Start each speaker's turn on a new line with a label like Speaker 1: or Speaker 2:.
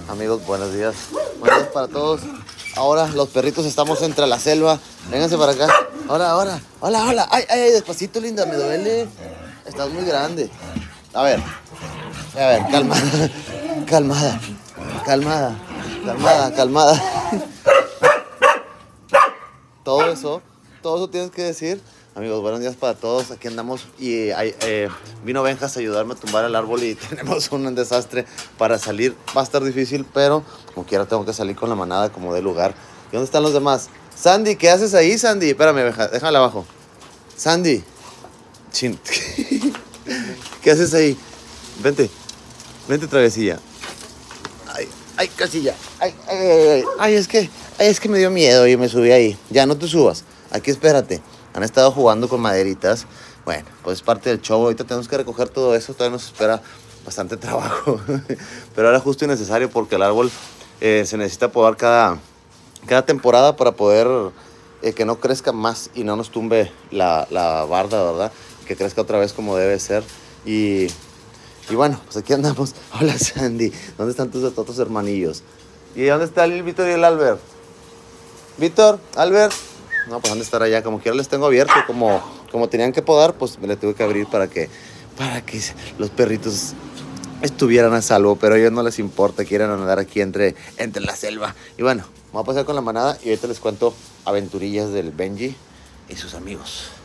Speaker 1: Amigos, buenos días. Buenos días para todos. Ahora los perritos estamos entre la selva. Vénganse para acá. Hola. Ay, despacito, linda, me duele. Estás muy grande. A ver, calmada. Todo eso tienes que decir. Amigos, buenos días para todos. Aquí andamos y vino Benjas a ayudarme a tumbar el árbol y tenemos un desastre para salir. Va a estar difícil, pero como quiera tengo que salir con la manada como de lugar. ¿Y dónde están los demás? Sandy, ¿qué haces ahí, Sandy? Espérame, Benjas, déjala abajo. Sandy. Chin. ¿Qué haces ahí? Vente, travesilla. Ay, casilla. Ay, es que me dio miedo y me subí ahí. Ya, no te subas. Aquí espérate. Han estado jugando con maderitas. Bueno, pues es parte del show. Ahorita tenemos que recoger todo eso. Todavía nos espera bastante trabajo. Pero era justo y necesario porque el árbol se necesita podar cada temporada para poder que no crezca más y no nos tumbe la barda, ¿verdad? Que crezca otra vez como debe ser. Y bueno, pues aquí andamos. Hola, Sandy. ¿Dónde están tus otros hermanillos? ¿Y dónde está el Víctor y el Albert? Víctor, Albert. No, pues han de estar allá. Como quiera les tengo abierto. Como tenían que podar, pues me le tuve que abrir para que los perritos estuvieran a salvo. Pero a ellos no les importa. Quieren andar aquí entre la selva. Y bueno, voy a pasar con la manada y ahorita les cuento aventurillas del Benji y sus amigos.